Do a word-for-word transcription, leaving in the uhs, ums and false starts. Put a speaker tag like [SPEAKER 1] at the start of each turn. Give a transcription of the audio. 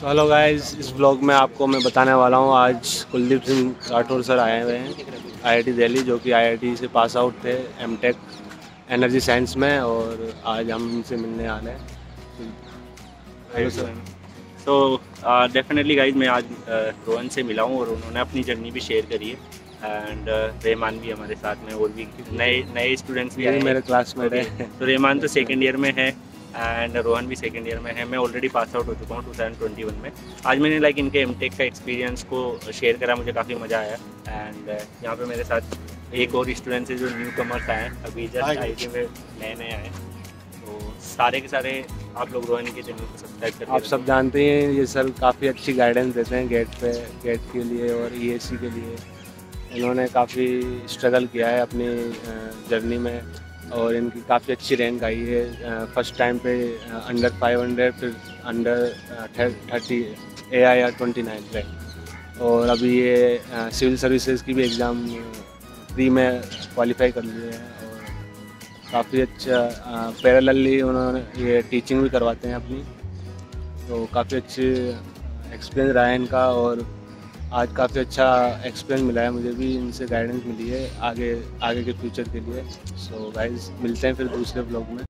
[SPEAKER 1] सो hello guys, इस blog में आपको मैं बताने वाला हूँ। आज कुलदीप सिंह राठौर सर आए हुए हैं आईआईटी दिल्ली, जो कि आईआईटी से पास आउट थे एमटेक एनर्जी साइंस में, और आज हम उनसे मिलने आ रहे हैं। Hello sir.
[SPEAKER 2] So definitely guys, मैं आज uh, रोहन से मिला हूँ और उन्होंने अपनी जर्नी भी शेयर करी है। एंड uh, रहमान भी हमारे साथ में, और भी नए नए स्टूडेंट्स भी
[SPEAKER 1] ये
[SPEAKER 2] आए
[SPEAKER 1] भी
[SPEAKER 2] हैं।
[SPEAKER 1] मेरे क्लासमेट
[SPEAKER 2] okay.
[SPEAKER 1] है।
[SPEAKER 2] तो रहमान तो सेकेंड ईयर में है एंड रोहन भी सेकेंड ईयर में है। मैं ऑलरेडी पास आउट हो चुका हूँ टू थाउजेंड ट्वेंटी वन में। आज मैंने लाइक इनके एमटेक का एक्सपीरियंस को शेयर करा, मुझे काफ़ी मज़ा आया। एंड uh, यहाँ पे मेरे साथ एक और स्टूडेंट्स है जो न्यू कमर्स आए हैं, अभी जस्ट आई टी में नए नए आए। तो सारे के सारे आप लोग रोहन के चैनल को सब्सक्राइब करके
[SPEAKER 1] आप सब जानते ही हैं, ये सर काफ़ी अच्छी गाइडेंस देते हैं गेट पे गेट के लिए और ईएसी के लिए। इन्होंने काफ़ी स्ट्रगल किया है अपनी जर्नी में, और इनकी काफ़ी अच्छी रैंक आई है। फर्स्ट टाइम पे अंडर फाइव हंड्रेड, फिर under thirty A I R twenty nine rank, और अभी ये सिविल सर्विसेज की भी एग्ज़ाम प्री में क्वालिफाई कर लिए हैं। और काफ़ी अच्छा पैरेलली उन्होंने ये टीचिंग भी करवाते हैं अपनी, तो काफ़ी अच्छे एक्सपीरियंस रहा है इनका। और आज काफ़ी अच्छा एक्सपीरियंस मिला है मुझे भी, इनसे गाइडेंस मिली है आगे आगे के फ्यूचर के लिए। सो गाइस, मिलते हैं फिर दूसरे ब्लॉग में।